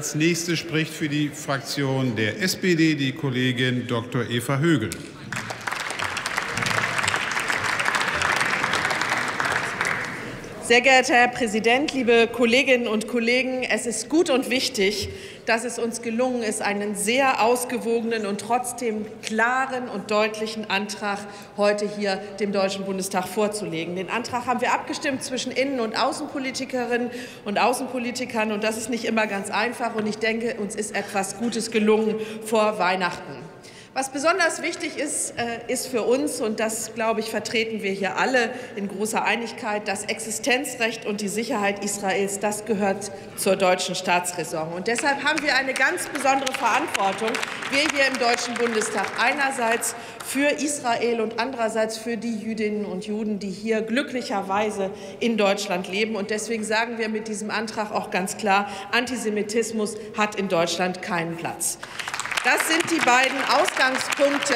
Als nächste spricht für die Fraktion der SPD die Kollegin Dr. Eva Högel. Sehr geehrter Herr Präsident, liebe Kolleginnen und Kollegen! Es ist gut und wichtig, dass es uns gelungen ist, einen sehr ausgewogenen und trotzdem klaren und deutlichen Antrag heute hier dem Deutschen Bundestag vorzulegen. Den Antrag haben wir abgestimmt zwischen Innen- und Außenpolitikerinnen und Außenpolitikern, und das ist nicht immer ganz einfach. Und ich denke, uns ist etwas Gutes gelungen vor Weihnachten. Was besonders wichtig ist, ist für uns, und das, glaube ich, vertreten wir hier alle in großer Einigkeit, das Existenzrecht und die Sicherheit Israels, das gehört zur deutschen Staatsräson. Und deshalb haben wir eine ganz besondere Verantwortung, wir hier im Deutschen Bundestag, einerseits für Israel und andererseits für die Jüdinnen und Juden, die hier glücklicherweise in Deutschland leben. Und deswegen sagen wir mit diesem Antrag auch ganz klar, Antisemitismus hat in Deutschland keinen Platz. Das sind die beiden Ausgangspunkte,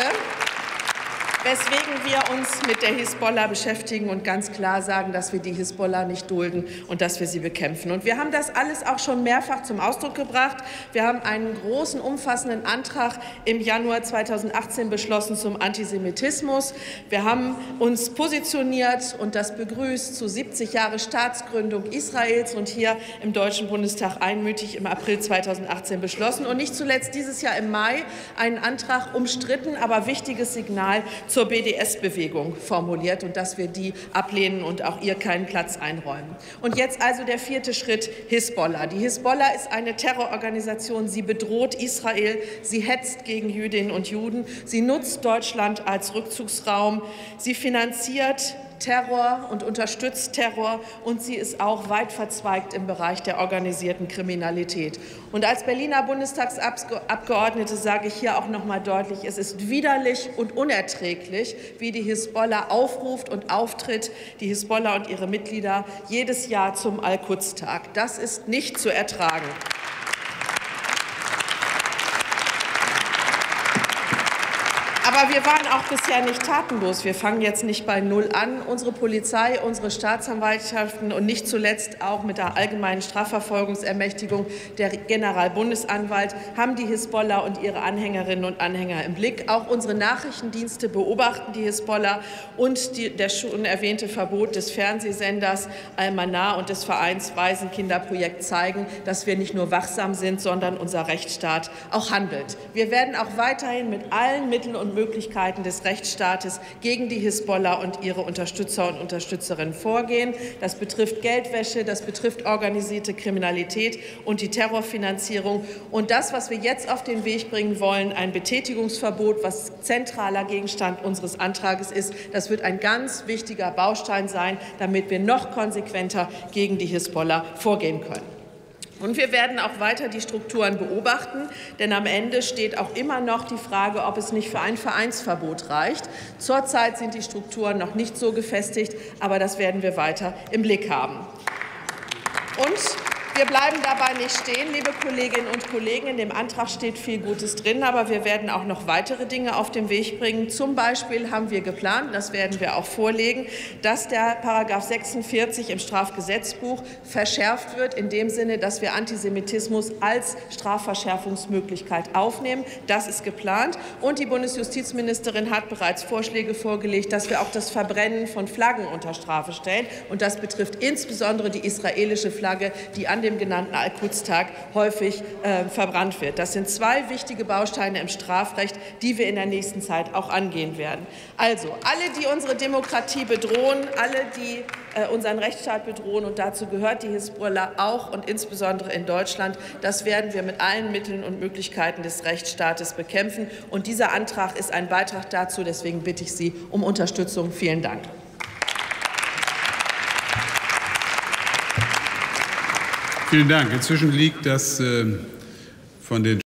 weswegen wir uns mit der Hisbollah beschäftigen und ganz klar sagen, dass wir die Hisbollah nicht dulden und dass wir sie bekämpfen. Und wir haben das alles auch schon mehrfach zum Ausdruck gebracht. Wir haben einen großen, umfassenden Antrag im Januar 2018 beschlossen zum Antisemitismus. Wir haben uns positioniert und das begrüßt zu 70 Jahre Staatsgründung Israels und hier im Deutschen Bundestag einmütig im April 2018 beschlossen. Und nicht zuletzt dieses Jahr im Mai einen Antrag, umstritten, aber wichtiges Signal zur BDS-Bewegung formuliert, und dass wir die ablehnen und auch ihr keinen Platz einräumen. Und jetzt also der vierte Schritt, Hisbollah. Die Hisbollah ist eine Terrororganisation. Sie bedroht Israel. Sie hetzt gegen Jüdinnen und Juden. Sie nutzt Deutschland als Rückzugsraum. Sie finanziert Terror und unterstützt Terror, und sie ist auch weit verzweigt im Bereich der organisierten Kriminalität. Und als Berliner Bundestagsabgeordnete sage ich hier auch noch mal deutlich, es ist widerlich und unerträglich, wie die Hisbollah aufruft und auftritt, die Hisbollah und ihre Mitglieder jedes Jahr zum Al-Quds-Tag. Das ist nicht zu ertragen. Aber wir waren auch bisher nicht tatenlos. Wir fangen jetzt nicht bei Null an. Unsere Polizei, unsere Staatsanwaltschaften und nicht zuletzt auch mit der allgemeinen Strafverfolgungsermächtigung der Generalbundesanwalt haben die Hisbollah und ihre Anhängerinnen und Anhänger im Blick. Auch unsere Nachrichtendienste beobachten die Hisbollah, und der schon erwähnte Verbot des Fernsehsenders Al-Manar und des Vereins Waisenkinderprojekt zeigen, dass wir nicht nur wachsam sind, sondern unser Rechtsstaat auch handelt. Wir werden auch weiterhin mit allen Mitteln und Möglichkeiten des Rechtsstaates gegen die Hisbollah und ihre Unterstützer und Unterstützerinnen vorgehen. Das betrifft Geldwäsche, das betrifft organisierte Kriminalität und die Terrorfinanzierung. Und das, was wir jetzt auf den Weg bringen wollen, ein Betätigungsverbot, was zentraler Gegenstand unseres Antrags ist, das wird ein ganz wichtiger Baustein sein, damit wir noch konsequenter gegen die Hisbollah vorgehen können. Und wir werden auch weiter die Strukturen beobachten, denn am Ende steht auch immer noch die Frage, ob es nicht für ein Vereinsverbot reicht. Zurzeit sind die Strukturen noch nicht so gefestigt, aber das werden wir weiter im Blick haben. Und wir bleiben dabei nicht stehen, liebe Kolleginnen und Kollegen. In dem Antrag steht viel Gutes drin, aber wir werden auch noch weitere Dinge auf den Weg bringen. Zum Beispiel haben wir geplant, das werden wir auch vorlegen, dass der § 46 im Strafgesetzbuch verschärft wird, in dem Sinne, dass wir Antisemitismus als Strafverschärfungsmöglichkeit aufnehmen. Das ist geplant. Und die Bundesjustizministerin hat bereits Vorschläge vorgelegt, dass wir auch das Verbrennen von Flaggen unter Strafe stellen. Und das betrifft insbesondere die israelische Flagge, die an dem genannten Al-Quds-Tag häufig verbrannt wird. Das sind zwei wichtige Bausteine im Strafrecht, die wir in der nächsten Zeit auch angehen werden. Also alle, die unsere Demokratie bedrohen, alle, die unseren Rechtsstaat bedrohen, und dazu gehört die Hisbollah auch und insbesondere in Deutschland, das werden wir mit allen Mitteln und Möglichkeiten des Rechtsstaates bekämpfen. Und dieser Antrag ist ein Beitrag dazu. Deswegen bitte ich Sie um Unterstützung. Vielen Dank. Vielen Dank. Inzwischen liegt das von den